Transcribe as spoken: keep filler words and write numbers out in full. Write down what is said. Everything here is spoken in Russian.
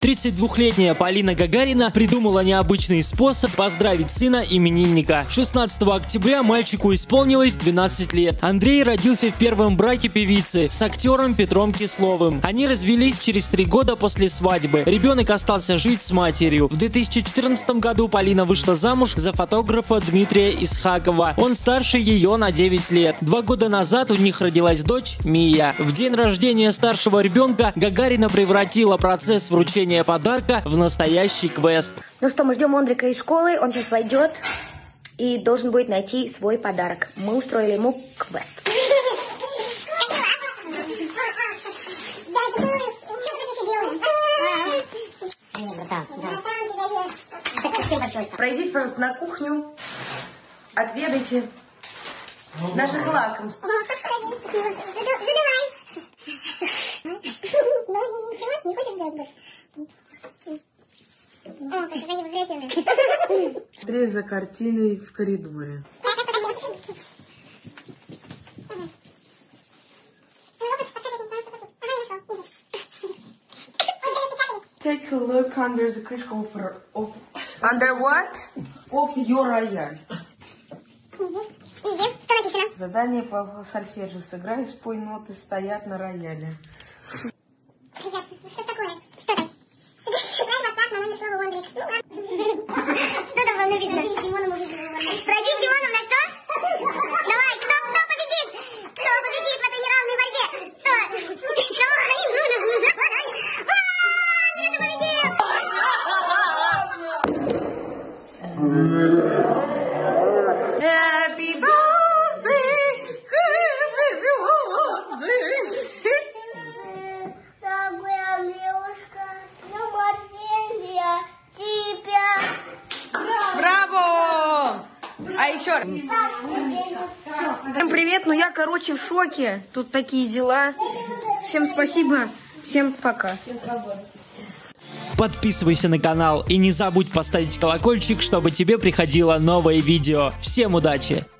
тридцатидвухлетняя Полина Гагарина придумала необычный способ поздравить сына именинника. шестнадцатого октября мальчику исполнилось двенадцать лет. Андрей родился в первом браке певицы с актером Петром Кисловым. Они развелись через три года после свадьбы. Ребенок остался жить с матерью. В две тысячи четырнадцатом году Полина вышла замуж за фотографа Дмитрия Исхакова. Он старше ее на девять лет. Два года назад у них родилась дочь Мия. В день рождения старшего ребенка Гагарина превратила процесс вручения подарка в настоящий квест. Ну что, мы ждем Ондрика из школы, он сейчас войдет и должен будет найти свой подарок. Мы устроили ему квест. Пройдите, пожалуйста, на кухню, отведайте наших лакомств. Не хочешь делать больше? Смотри за картиной в коридоре. Take a look under the crystal of, of under what? Of your royal. Что написано? Задание по сольфеджио. Сыграй, спой, ноты стоят на рояле. Ребят, что такое? Что там? Сыграй WhatsApp на номер слова Ондрик. Что там вам написано? Сразись с Димоном увидел. Сразись с Димоном на что? Давай, кто, кто победит? Кто победит в этой неравной борьбе? Кто? Давай, ну, ну, ну, давай. Андрюша победил! Happy birthday! Happy birthday! Дорогая Милушка, с днем рождения тебя! Браво! А еще раз. Всем привет, ну я, короче, в шоке. Тут такие дела. Всем спасибо, всем пока. Подписывайся на канал и не забудь поставить колокольчик, чтобы тебе приходило новое видео. Всем удачи!